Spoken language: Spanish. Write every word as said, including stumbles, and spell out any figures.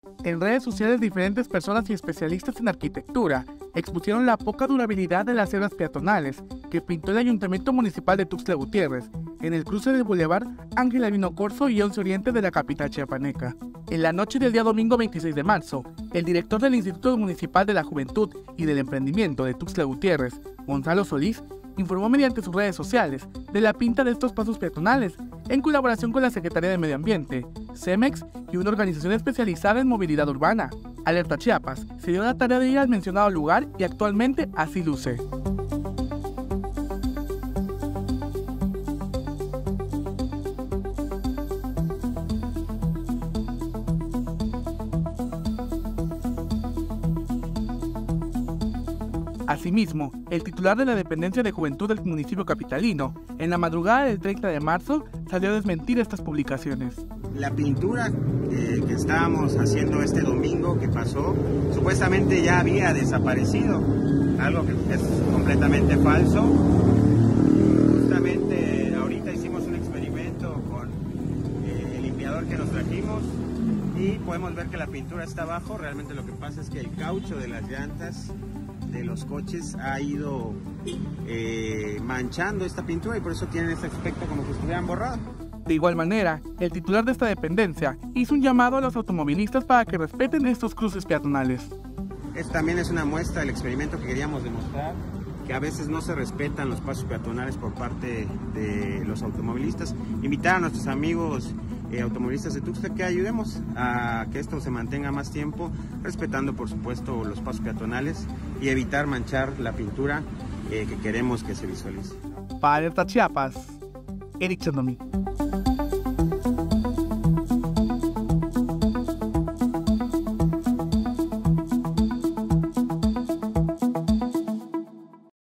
En redes sociales, diferentes personas y especialistas en arquitectura expusieron la poca durabilidad de las cebras peatonales que pintó el Ayuntamiento Municipal de Tuxtla Gutiérrez en el cruce del Boulevard Ángel Albino Corzo y once Oriente de la capital chiapaneca. En la noche del día domingo veintiséis de marzo, el director del Instituto Municipal de la Juventud y del Emprendimiento de Tuxtla Gutiérrez, Gonzalo Solís, informó mediante sus redes sociales de la pinta de estos pasos peatonales en colaboración con la Secretaría de Medio Ambiente, CEMEX y una organización especializada en movilidad urbana. Alerta Chiapas se dio la tarea de ir al mencionado lugar y actualmente así luce. Asimismo, el titular de la Dependencia de Juventud del municipio capitalino, en la madrugada del treinta de marzo, salió a desmentir estas publicaciones. La pintura eh, que estábamos haciendo este domingo que pasó, supuestamente ya había desaparecido, algo que es completamente falso. Justamente ahorita hicimos un experimento con eh, el limpiador que nos trajimos y podemos ver que la pintura está abajo. Realmente lo que pasa es que el caucho de las llantas de los coches ha ido eh, manchando esta pintura y por eso tienen este aspecto como que estuvieran borrados. De igual manera, el titular de esta dependencia hizo un llamado a los automovilistas para que respeten estos cruces peatonales. Esto también es una muestra del experimento que queríamos demostrar, que a veces no se respetan los pasos peatonales por parte de los automovilistas. Invitar a nuestros amigos eh, automovilistas de Tuxtla que ayudemos a que esto se mantenga más tiempo, respetando por supuesto los pasos peatonales y evitar manchar la pintura eh, que queremos que se visualice. Para Alerta Chiapas, Eric Chandomí.